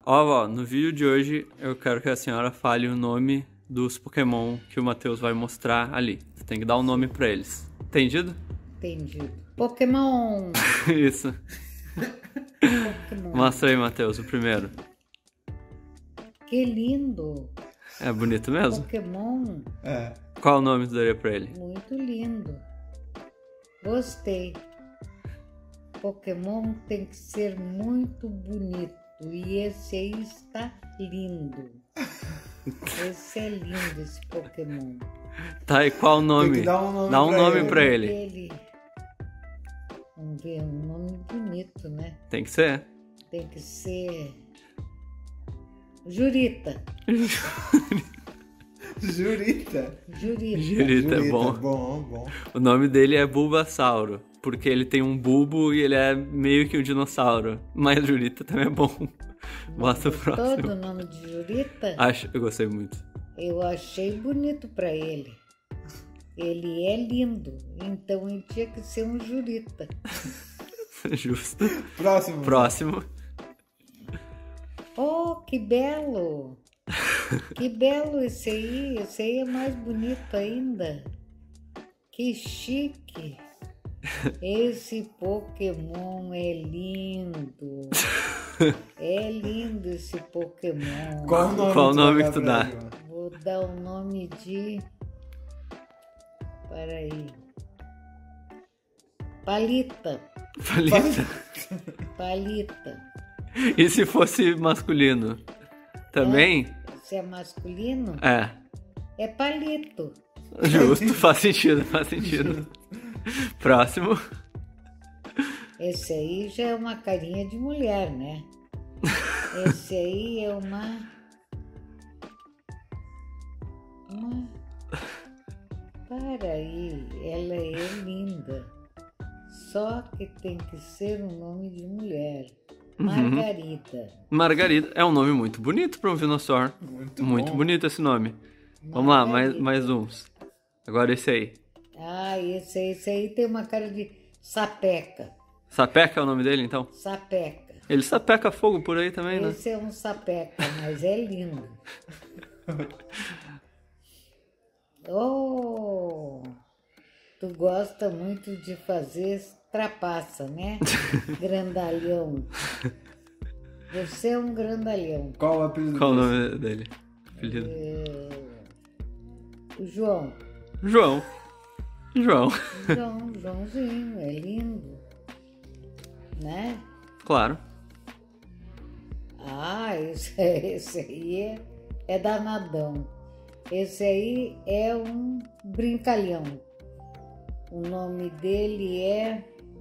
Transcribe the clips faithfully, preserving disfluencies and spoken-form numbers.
Ó, vó, no vídeo de hoje eu quero que a senhora fale o nome dos Pokémon que o Matheus vai mostrar ali. Você tem que dar um nome pra eles. Entendido? Entendido. Pokémon! Isso. Pokémon. Mostra aí, Matheus, o primeiro. Que lindo! É bonito mesmo? Pokémon, É. Qual o nome que tu daria pra ele? muito lindo. Gostei. Pokémon tem que ser muito bonito. E esse aí está lindo. Esse é lindo, esse Pokémon. Tá, e qual o nome? Tem que dar um nome Dá um pra nome ele. pra ele. Ele- Vamos ver, um nome bonito, né? Tem que ser. Tem que ser... Jurita. Jurita. Jurita. Jurita é bom. Bom, bom. O nome dele é Bulbasauro, porque ele tem um bulbo e ele é meio que um dinossauro. Mas Jurita também é bom. Mostra o Gostou próximo. do nome de Jurita? Acho, eu gostei muito. Eu achei bonito pra ele. Ele é lindo, então ele tinha que ser um Jurita. Justo. Próximo. Próximo. Oh, que belo! Que belo esse aí! Esse aí é mais bonito ainda. Que chique! Esse Pokémon é lindo. É lindo esse Pokémon. Qual o nome, Qual o tu nome vai que tu dar dá? pra ele, mano? Vou dar o nome de... Peraí. Palita. Palita. Palita. E se fosse masculino? Também? Se é masculino, É. é palito. Justo, faz sentido, faz sentido. Próximo. Esse aí já é uma carinha de mulher, né? Esse aí é uma... Uma... Para aí, ela é linda. Só que tem que ser um nome de mulher. Margarida. Margarida. É um nome muito bonito para um Venusaur. Muito, Muito bom. bonito esse nome. Vamos lá, mais, Margarida. mais uns. Agora esse aí. Ah, esse, esse aí tem uma cara de sapeca. Sapeca é o nome dele, então? Sapeca. Ele sapeca fogo por aí também, né? Esse é um sapeca, mas é lindo. Oh, tu gosta muito de fazer trapaça, né? Grandalhão. Você é um grandalhão. Qual o apelido Qual o desse? nome dele? Apelido. O João. João. João. João, Joãozinho, é lindo. Né? Claro. Ah, esse, esse aí é, é danadão. Esse aí é um brincalhão. O nome dele é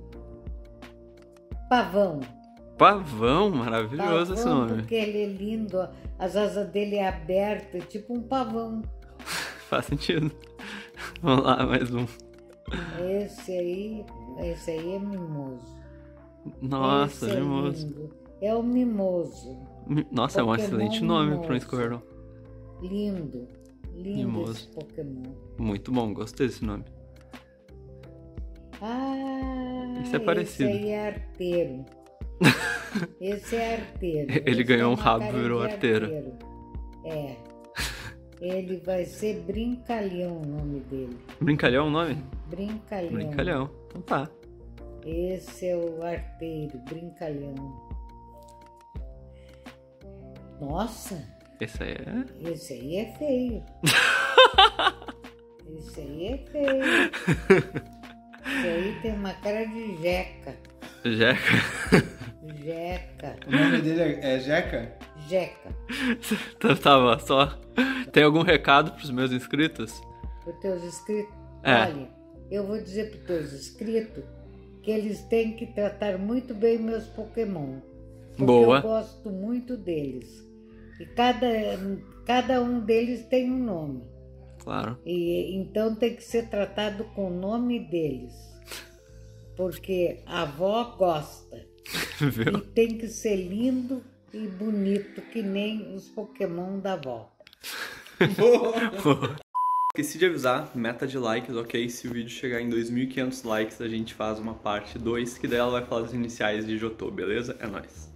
Pavão. Pavão, maravilhoso esse Pavão, nome. porque ele é lindo, ó. As asas dele é aberta, tipo um pavão. Faz sentido. Vamos lá, mais um. Esse aí, esse aí é mimoso. Nossa, Esse é mimoso. lindo. É o mimoso. Mi- Nossa, é um Pokémon excelente nome para um mimoso. Squirtle. Lindo. Lindo Mimoso. esse Pokémon. Muito bom, gostei desse nome. Ah, Esse é parecido. Esse aí é arteiro. Esse é arteiro. Ele Esse ganhou é um uma rabo e cara virou de arteiro. É. Ele vai ser Brincalhão o nome dele. Brincalhão é o nome? Brincalhão. Brincalhão. Então tá. Esse é o arteiro, Brincalhão. Nossa, Esse aí é. esse aí é feio. Esse aí é feio. Esse aí tem uma cara de jeca. Jeca. Jeca. O nome dele é, é Jeca? Jeca. Então tava só. Tem algum recado pros meus inscritos? Para os teus inscritos. É. Olha, eu vou dizer para os teus inscritos que eles têm que tratar muito bem meus Pokémon. Porque Boa. eu gosto muito deles. E cada, cada um deles tem um nome. Claro. E então tem que ser tratado com o nome deles. Porque a avó gosta. E Viu? tem que ser lindo e bonito, que nem os Pokémon da avó. Esqueci de avisar, meta de likes, ok? Se o vídeo chegar em dois mil e quinhentos likes, a gente faz uma parte dois, que daí ela vai falar as iniciais de Jotô, beleza? É nóis.